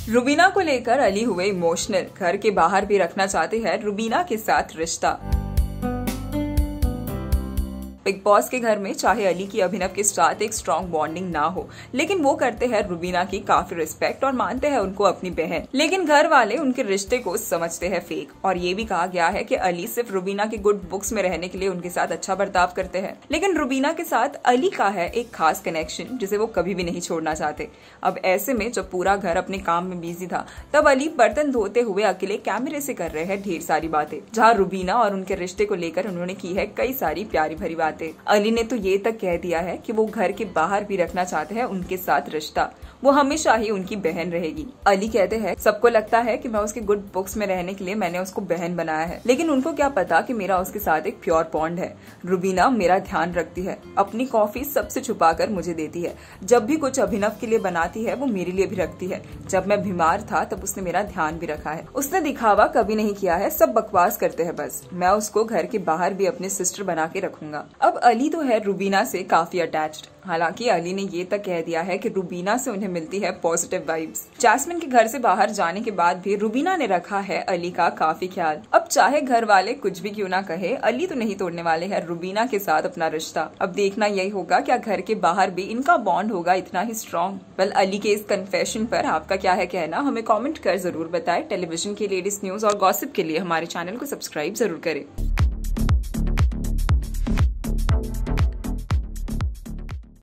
रुबीना को लेकर अली हुए इमोशनल, घर के बाहर भी रखना चाहते हैं रुबीना के साथ रिश्ता। बिग बॉस के घर में चाहे अली की अभिनव के साथ एक स्ट्रॉन्ग बॉन्डिंग ना हो, लेकिन वो करते हैं रुबीना की काफी रिस्पेक्ट और मानते हैं उनको अपनी बहन। लेकिन घर वाले उनके रिश्ते को समझते हैं फेक, और ये भी कहा गया है कि अली सिर्फ रुबीना की गुड बुक्स में रहने के लिए उनके साथ अच्छा बर्ताव करते हैं। लेकिन रुबीना के साथ अली का है एक खास कनेक्शन जिसे वो कभी भी नहीं छोड़ना चाहते। अब ऐसे में जब पूरा घर अपने काम में बिजी था, तब अली बर्तन धोते हुए अकेले कैमरे से कर रहे हैं ढेर सारी बातें, जहाँ रुबीना और उनके रिश्ते को लेकर उन्होंने की है कई सारी प्यारी भरी बातें। अली ने तो ये तक कह दिया है कि वो घर के बाहर भी रखना चाहते हैं उनके साथ रिश्ता, वो हमेशा ही उनकी बहन रहेगी। अली कहते हैं, सबको लगता है कि मैं उसके गुड बुक्स में रहने के लिए मैंने उसको बहन बनाया है, लेकिन उनको क्या पता कि मेरा उसके साथ एक प्योर बॉन्ड है। रुबीना मेरा ध्यान रखती है, अपनी कॉफी सबसे छुपाकर मुझे देती है, जब भी कुछ अभिनव के लिए बनाती है वो मेरे लिए भी रखती है। जब मैं बीमार था तब उसने मेरा ध्यान भी रखा है, उसने दिखावा कभी नहीं किया है, सब बकवास करते हैं बस। मैं उसको घर के बाहर भी अपनी सिस्टर बना के रखूंगा। अब अली तो है रुबीना से काफी अटैच्ड, हालांकि अली ने ये तक कह दिया है कि रुबीना से उन्हें मिलती है पॉजिटिव वाइब्स। जैस्मिन के घर से बाहर जाने के बाद भी रुबीना ने रखा है अली का काफी ख्याल। अब चाहे घर वाले कुछ भी क्यों ना कहे, अली तो नहीं तोड़ने वाले हैं रुबीना के साथ अपना रिश्ता। अब देखना यही होगा क्या घर के बाहर भी इनका बॉन्ड होगा इतना ही स्ट्रॉन्ग। वेल, अली के इस कन्फेशन पर आपका क्या है कहना, हमें कॉमेंट कर जरूर बताएं। टेलीविजन की लेटेस्ट न्यूज और गॉसिप के लिए हमारे चैनल को सब्सक्राइब जरूर करें।